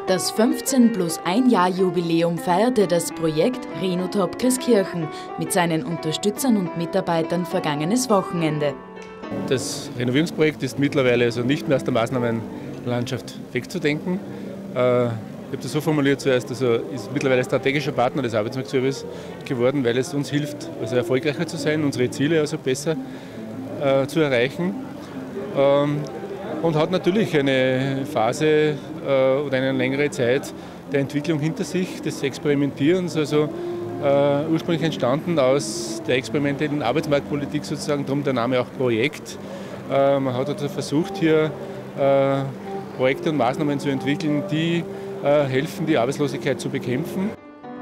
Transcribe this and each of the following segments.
Das 15+1-Jahr-Jubiläum feierte das Projekt Renotop Christkirchen mit seinen Unterstützern und Mitarbeitern vergangenes Wochenende. Das Renovierungsprojekt ist mittlerweile also nicht mehr aus der Maßnahmenlandschaft wegzudenken. Ich habe das so formuliert zuerst, also ist mittlerweile strategischer Partner des Arbeitsmarktservice geworden, weil es uns hilft, also erfolgreicher zu sein, unsere Ziele also besser zu erreichen. Und hat natürlich eine Phase oder eine längere Zeit der Entwicklung hinter sich, des Experimentierens, also ursprünglich entstanden aus der experimentellen Arbeitsmarktpolitik sozusagen, darum der Name auch Projekt. Man hat also versucht, hier Projekte und Maßnahmen zu entwickeln, die helfen, die Arbeitslosigkeit zu bekämpfen.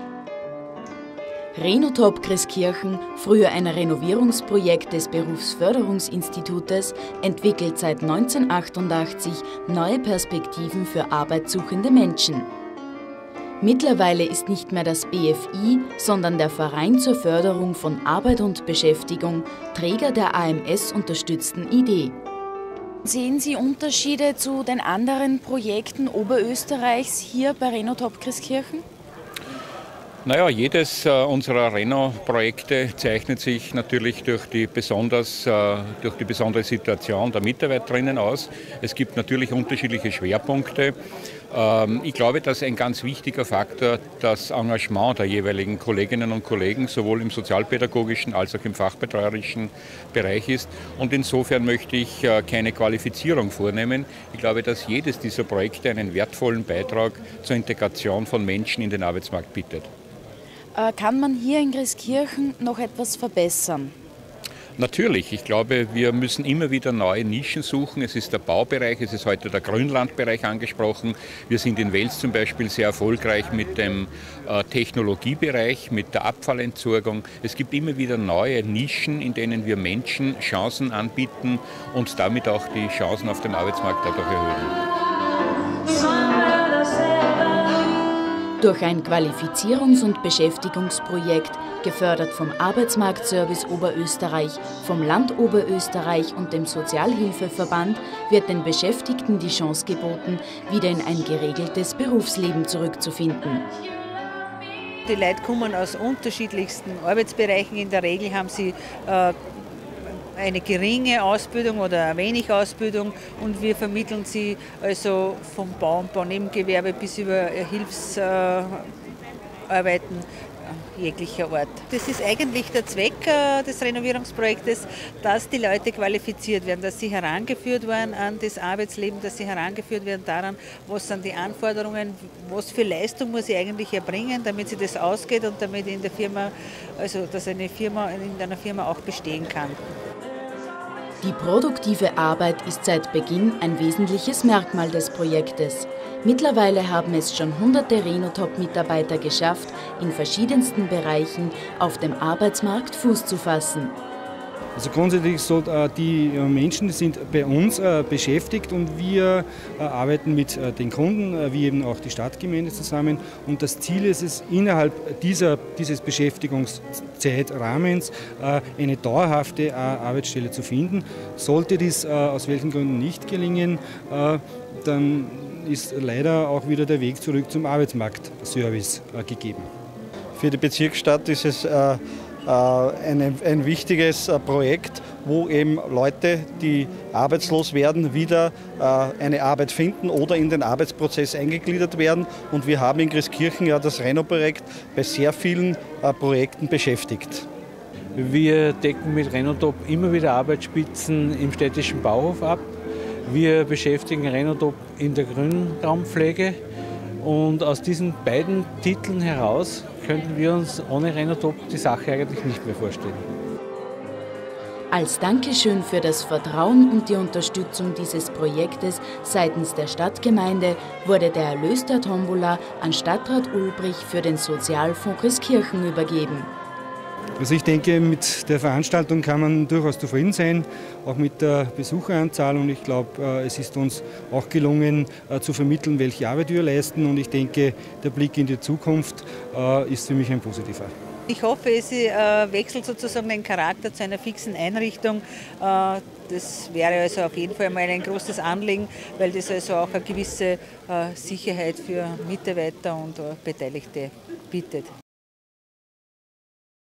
Renotop Christkirchen, früher ein Renovierungsprojekt des Berufsförderungsinstitutes, entwickelt seit 1988 neue Perspektiven für arbeitssuchende Menschen. Mittlerweile ist nicht mehr das BFI, sondern der Verein zur Förderung von Arbeit und Beschäftigung Träger der AMS-unterstützten Idee. Sehen Sie Unterschiede zu den anderen Projekten Oberösterreichs hier bei Renotop Christkirchen? Naja, jedes unserer Reno-Projekte zeichnet sich natürlich durch die besondere Situation der Mitarbeiterinnen aus. Es gibt natürlich unterschiedliche Schwerpunkte. Ich glaube, dass ein ganz wichtiger Faktor das Engagement der jeweiligen Kolleginnen und Kollegen sowohl im sozialpädagogischen als auch im fachbetreuerischen Bereich ist. Und insofern möchte ich keine Qualifizierung vornehmen. Ich glaube, dass jedes dieser Projekte einen wertvollen Beitrag zur Integration von Menschen in den Arbeitsmarkt bietet. Kann man hier in Christkirchen noch etwas verbessern? Natürlich. Ich glaube, wir müssen immer wieder neue Nischen suchen. Es ist der Baubereich, es ist heute der Grünlandbereich angesprochen. Wir sind in Wels zum Beispiel sehr erfolgreich mit dem Technologiebereich, mit der Abfallentsorgung. Es gibt immer wieder neue Nischen, in denen wir Menschen Chancen anbieten und damit auch die Chancen auf dem Arbeitsmarkt dadurch erhöhen. Durch ein Qualifizierungs- und Beschäftigungsprojekt, gefördert vom Arbeitsmarktservice Oberösterreich, vom Land Oberösterreich und dem Sozialhilfeverband, wird den Beschäftigten die Chance geboten, wieder in ein geregeltes Berufsleben zurückzufinden. Die Leute kommen aus unterschiedlichsten Arbeitsbereichen. In der Regel haben sie eine geringe Ausbildung oder wenig Ausbildung und wir vermitteln sie also vom Bau- und Baunebengewerbe bis über Hilfsarbeiten jeglicher Art. Das ist eigentlich der Zweck des Renovierungsprojektes, dass die Leute qualifiziert werden, dass sie herangeführt werden an das Arbeitsleben, dass sie herangeführt werden daran, was sind die Anforderungen, was für Leistung muss ich eigentlich erbringen, damit sie das ausgeht und damit in der Firma, also dass eine Firma in einer Firma auch bestehen kann. Die produktive Arbeit ist seit Beginn ein wesentliches Merkmal des Projektes. Mittlerweile haben es schon hunderte Renotop-Mitarbeiter geschafft, in verschiedensten Bereichen auf dem Arbeitsmarkt Fuß zu fassen. Also grundsätzlich so, die Menschen sind bei uns beschäftigt und wir arbeiten mit den Kunden, wie eben auch die Stadtgemeinde zusammen. Und das Ziel ist es, innerhalb dieses Beschäftigungszeitrahmens eine dauerhafte Arbeitsstelle zu finden. Sollte dies aus welchen Gründen nicht gelingen, dann ist leider auch wieder der Weg zurück zum Arbeitsmarktservice gegeben. Für die Bezirksstadt ist es ein wichtiges Projekt, wo eben Leute, die arbeitslos werden, wieder eine Arbeit finden oder in den Arbeitsprozess eingegliedert werden. Und wir haben in Christkirchen ja das Reno-Projekt bei sehr vielen Projekten beschäftigt. Wir decken mit Renotop immer wieder Arbeitsspitzen im städtischen Bauhof ab. Wir beschäftigen Renotop in der Grünraumpflege. Und aus diesen beiden Titeln heraus könnten wir uns ohne Renotop die Sache eigentlich nicht mehr vorstellen. Als Dankeschön für das Vertrauen und die Unterstützung dieses Projektes seitens der Stadtgemeinde wurde der Erlös der Tombola an Stadtrat Ulbrich für den Sozialfonds Christkirchen übergeben. Also ich denke, mit der Veranstaltung kann man durchaus zufrieden sein, auch mit der Besucheranzahl. Und ich glaube, es ist uns auch gelungen, zu vermitteln, welche Arbeit wir leisten. Und ich denke, der Blick in die Zukunft ist für mich ein positiver. Ich hoffe, es wechselt sozusagen den Charakter zu einer fixen Einrichtung. das wäre also auf jeden Fall mal ein großes Anliegen, weil das also auch eine gewisse Sicherheit für Mitarbeiter und Beteiligte bietet.